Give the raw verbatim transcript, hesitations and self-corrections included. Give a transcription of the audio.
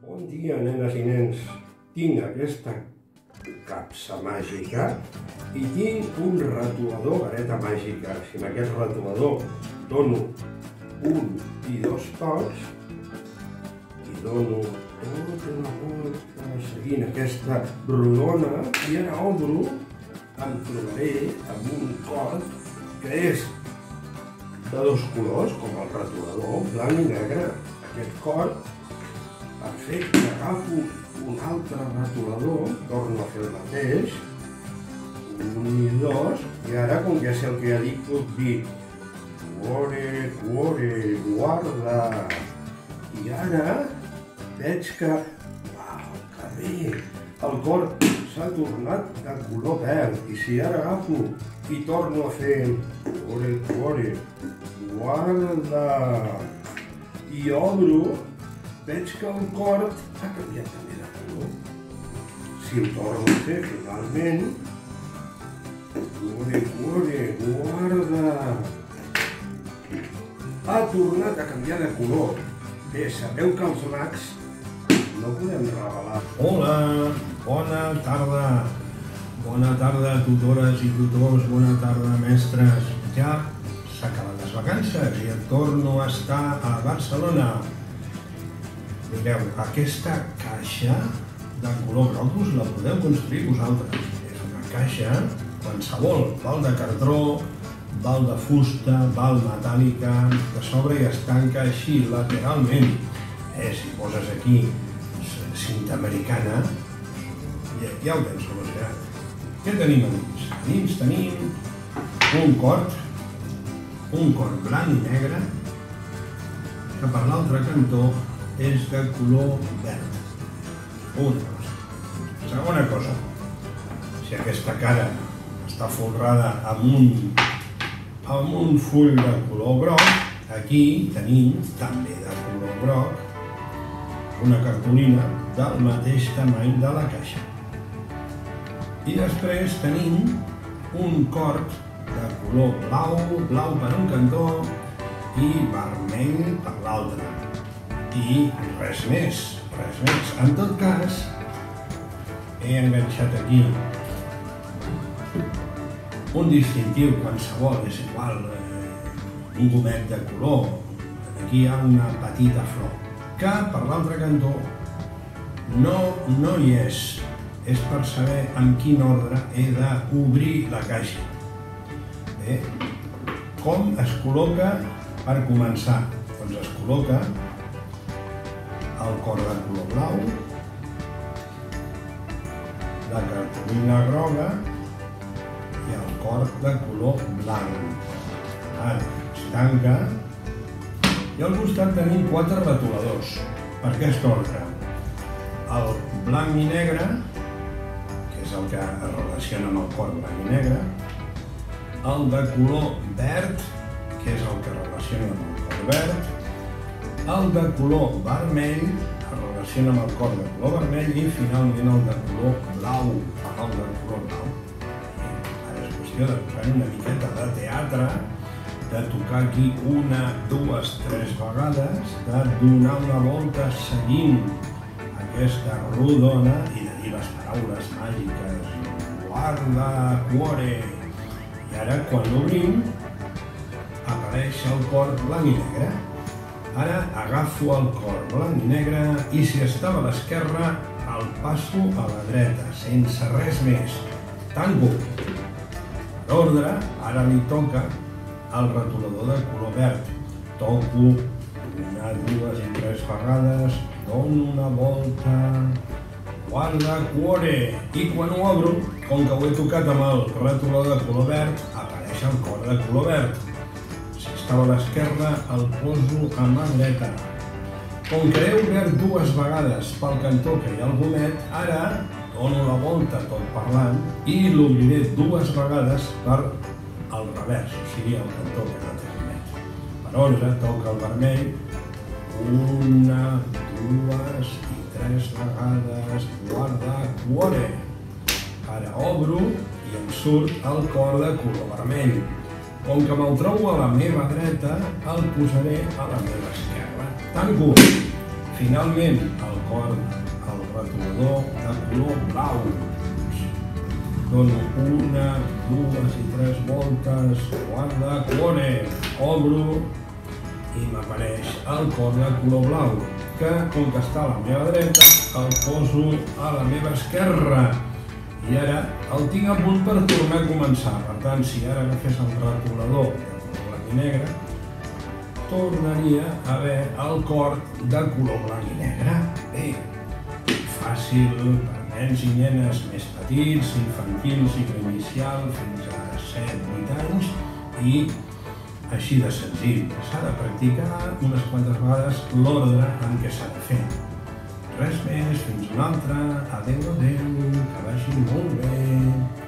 Bon dia, nenes i nens. Tinc aquesta capsa màgica i tinc un retolador vareta màgica. Si amb aquest retolador dono un i dos tocs i dono tota una volta seguint aquesta rodona i ara obro, em trobaré amb un cor que és de dos colors, com el retolador, blanc i negre. Aquest cor, perfecte, agafo un altre retolador, torno a fer el mateix, un i dos, i ara, com que sé el que ja dic, puc dir cuore, cuore, guarda. I ara veig que, uau, que bé, el cor s'ha tornat de color verd. I si ara agafo i torno a fer cuore, cuore, guarda, i obro, veig que el cor ha canviat també de color. Si ho torno a fer finalment, cuore, cuore, guarda, ha tornat a canviar de color. Bé, sabeu que els mags no podem revelar. Hola, bona tarda. Bona tarda, tutores i tutors, bona tarda, mestres. Ja s'acaben les vacances i torno a estar a Barcelona. Mireu, aquesta caixa de color groc us la podeu construir vosaltres. És una caixa qualsevol, val de cartró, val de fusta, val metàl·lica, que s'obre i es tanca així lateralment. Eh, si poses aquí cinta americana, ja, ja ho tens solucionat. Què tenim a dins? A dins tenim un cort, un cort blanc i negre, que per l'altre cantó és de color verd. Una cosa. Segona cosa, si aquesta cara està folrada amb un, amb un full de color groc, aquí tenim també de color groc una cartolina del mateix tamany de la caixa. I després tenim un cort de color blau, blau per un cantó i vermell per l'altre. I res més, res més. En tot cas, he enganxat aquí un distintiu qualsevol, és igual, un gomet de color. Aquí hi ha una petita flor, que per l'altre cantó no, no hi és. És per saber en quin ordre he d'obrir la caixa. Bé, com es col·loca per començar? Doncs es col·loca el cor de color blau, la cartolina groga i el cor de color blanc. Ara, es tanca i al costat tenim quatre retoladors per aquest ordre. El blanc i negre, que és el que es relaciona amb el cor blanc i negre, el de color verd, que és el que es relaciona amb el cor verd, el de color vermell, es relaciona amb el cor de color vermell, i finalment el de color blau, el de color blau. Ara és qüestió de posar una miqueta de teatre, de tocar aquí una, dues, tres vegades, de donar una volta seguint aquesta rodona i de dir les paraules màgiques guarda, cuore. I ara, quan l'obrim, apareix el cor blanc i negre. Ara agafo el cor blanc i negre i si estava a l'esquerra el passo a la dreta, sense res més. Tanco. Per ordre, ara li toca el retolador de color verd. Toco una, dues i tres vegades, dono una volta, guarda, cuore. I quan ho obro, com que ho he tocat amb el retolador de color verd, apareix el cor de color verd. Si estava a l'esquerra, el poso a mà dreta. Com que he obert dues vegades pel cantó que hi ha el gomet, ara dono la volta tot parlant i l'obriré dues vegades per al revers, o sigui, el cantó que no té gomet. Per ordre, toca el vermell, una, dues i tres vegades, guarda, cuore. Ara obro i em surt el cor de color vermell. Com que me'l trobo a la meva dreta, el posaré a la meva esquerra. Tanco. Finalment, el cor, el retolador de color blau. Dono una, dues i tres voltes, guarda, clone, obro i m'apareix el cor de color blau, que, com que està a la meva dreta, el poso a la meva esquerra. I ara el tinc a punt per tornar a començar. Per tant, si ara agafés el retolador de color blanc i negre, tornaria a haver el cor de color blanc i negre. Bé, fàcil per nens i nenes més petits, infantils i inicial, fins a set vuit anys, i així de senzill. S'ha de practicar unes quantes vegades l'ordre en què s'ha de fer. Res més, fins una altra. Adéu, adéu, que vagi molt bé.